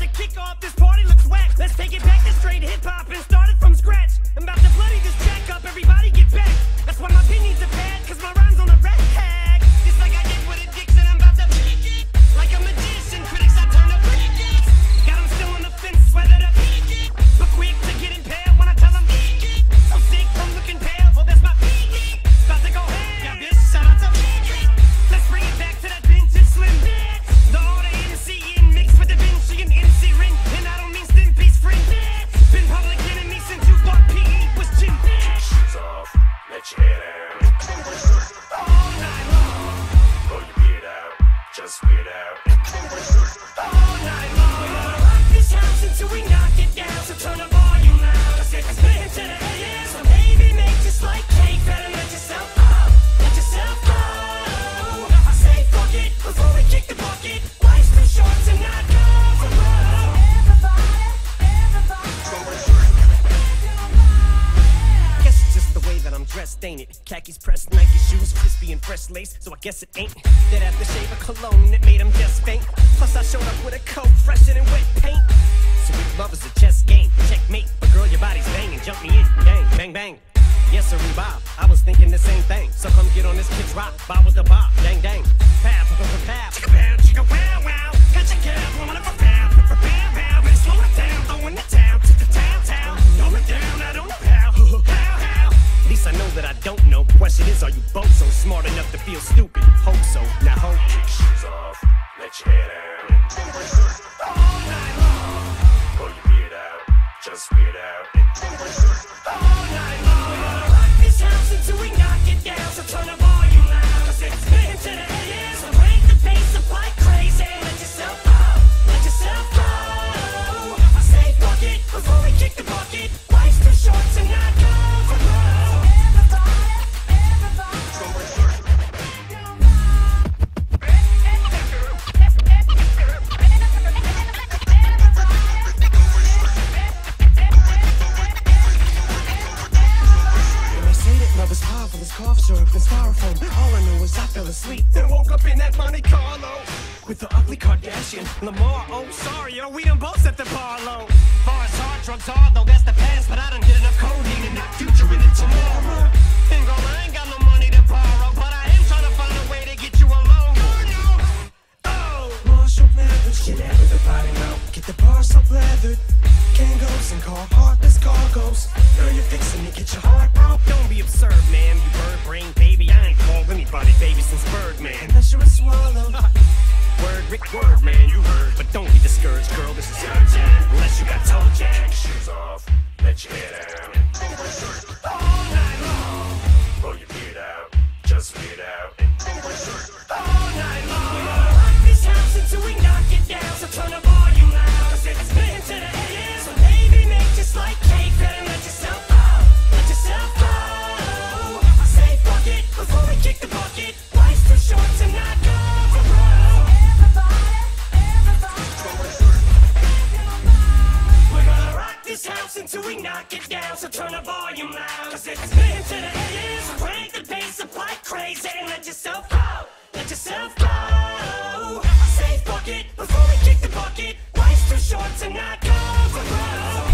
to kick off, this party looks whack. Let's take it back to straight hip-hop and start it from scratch. I'm about to bloody this jack up, everybody get back. That's why my opinions are bad, cause my rhymes on the rap tag. Just like I did with Addiction, I'm about to peak it. Like a magician, critics I turn to peak it. Got them still on the fence, whether to peak it. But quick to get impaled when I tell them peak it. So sick from looking pale, oh that's my peak it. About to go ham, yeah bitch, shout out to peak it. Let's bring it back to that vintage slim bitch. The order MC in mixed with the Vinci and MC ring. And I don't mean slim piece friend bitch. Been public enemy since you thought PE was chin bitch. Shoes off, let your hair down. All night long, Pull your beard out, just weird out. all night long. We're gonna rock this house until we knock it down. So turn the volume loud, cause it's been to the AM. So baby, make just like cake, better let yourself go. Let yourself go. I say fuck it before we kick the bucket. Life's too short to not go for broke. Guess it's just the way that I'm dressed, ain't it? Khakis pressed, Nike shoes, crispy and fresh lace. So I guess it ain't that aftershave of cologne that made him just faint. Plus I showed up with a coat fresher than wet paint. So if love is a chess game, checkmate. But girl, your body's banging, jump me in, gang, bang bang. Yes sir, Bob, I was thinking the same thing. So come get on this kid's rock, bob with the bob, dang dang. Pow, pow, pow, pow, chicka pow, chicka wow wow. Got your gal, blowing up a pow, pow, pow, pow. And slow it down, throwing the town, to the town. Throw it down, I don't know how, how. At least I know that I don't know. Question is, are you both so smart enough to feel stupid? Hope so, now hope. Shoes off, let your hair down. All night long, Pull your beard out, just weird out. all night long. We're gonna rock this house until we knock it down. So turn the volume loud, cause it's been to the AM. So break the pace up like crazy. Let yourself go, let yourself go. I say fuck it before we kick the bucket. Life's too short to not go for broke. When they say that love is powerful, it's cough syrup and styrofoam. All I know is I fell asleep and woke up in that Monte Carlo with the ugly Kardashian Lamar. Oh, sorry, yo, we done both set the bar low. Far as hard drugs are, though, that's the past. But I done did enough codeine and not future in it tomorrow. And girl, I ain't got no money to borrow, but I am trying to find a way to get you alone. Oh, Marshall Mathers, get out of the body now. Get the bar so leathered. Kangos and heartless cargoes. Girl, you're fixing to get your heart broke. Don't be absurd, man. You bird brain baby. I ain't called anybody baby since Birdman. Unless you're a swallow. Word, Rick, word, man, you heard. But don't be discouraged, girl, this is urgent. Unless you got toe jack. Shoes off, let your hair down. All night long, Pull your beard out, just weird out. all night long. We're gonna rock this house until we knock it down. So turn the volume loud, cause it's been to the AM. So baby, make just like cake, better let yourself go. Let yourself go. I say fuck it before we kick the bucket. Life's too short to not go for broke. We're gonna rock this house until we knock it down. So turn the volume loud, cause it's been to the AM. So crank the bass up like crazy and let yourself go. Let yourself go. I say fuck it before we kick the bucket. Life's too short to not go for broke.